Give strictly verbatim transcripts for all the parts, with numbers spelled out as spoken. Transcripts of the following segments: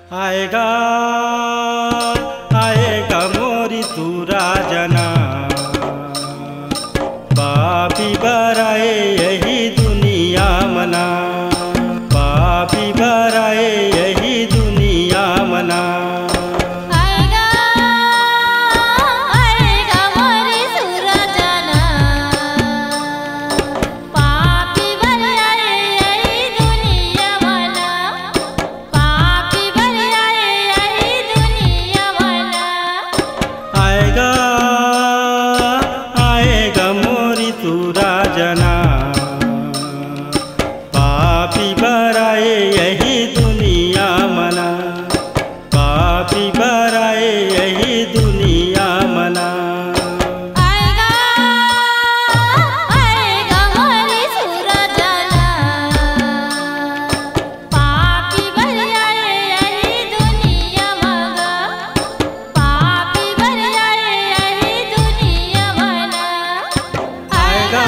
आएगा आएगा मोरी तू राजना, पापी बराए यही दुनिया मना, पापी बराए यही दुनिया मना। पापी बराए यही दुनिया मना, पापी बराए यही दुनिया मना। आएगा आएगा मोरी सूरजना, पापी बराए यही दुनिया मना, पापी बराए यही दुनिया मना। आएगा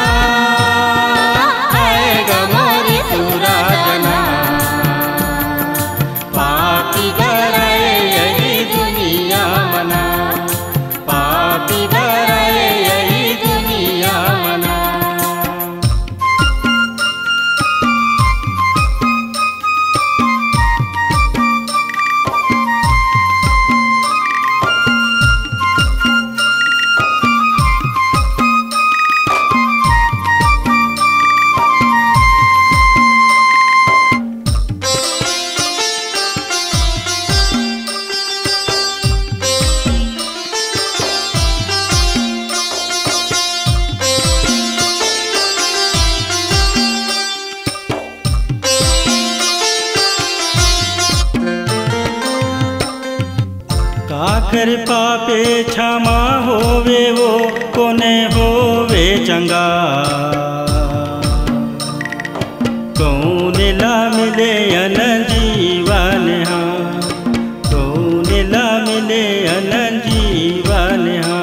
आखिर पापे क्षमा होवे वो कोने होवे चंगा, कौन ला मिले अनंत जीवन, हाँ कौन ला मिले अनंत जीवन, हाँ।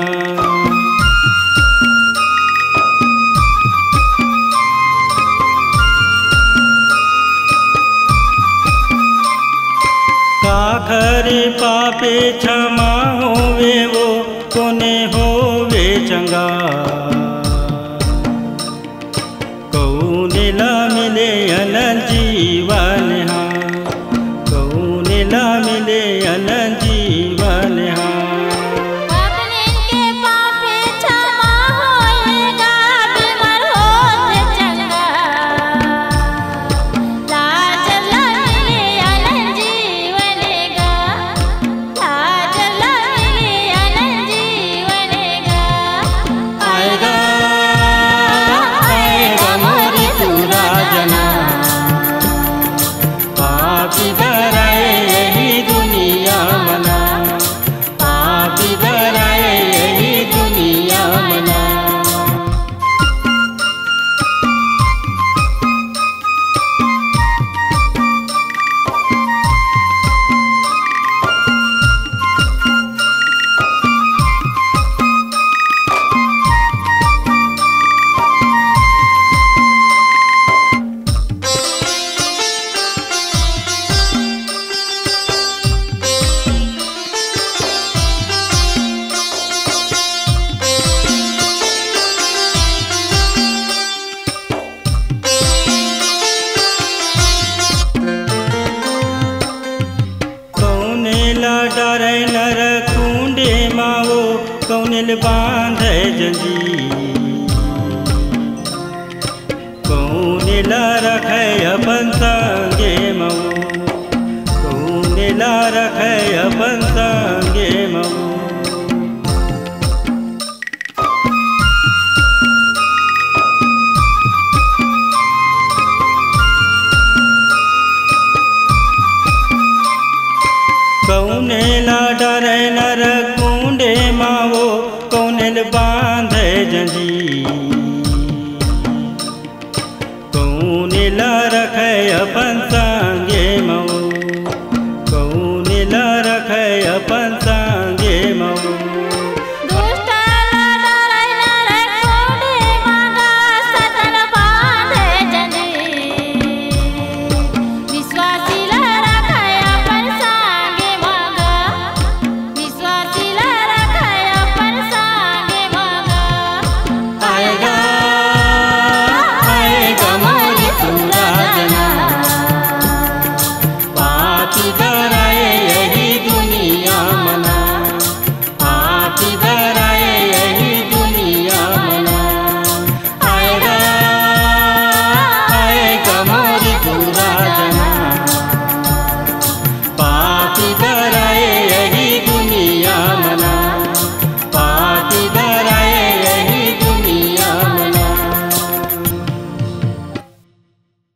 आखिर पापे क्षमा होवे वो कोने होवे चंगा, कौन ला मिले अनंत जीवन, हाँ कौन ला मिले अनंत जीवन, हाँ। डरे नर कुंडे मावो कौनिल बांधे जंजीर, कौनिल रखे अपन संगे मऊ, कौनिल रखे अपन संगे मऊ। कौनेला डरे नर कुंडे मावो कौनेल बांधे जंजीर,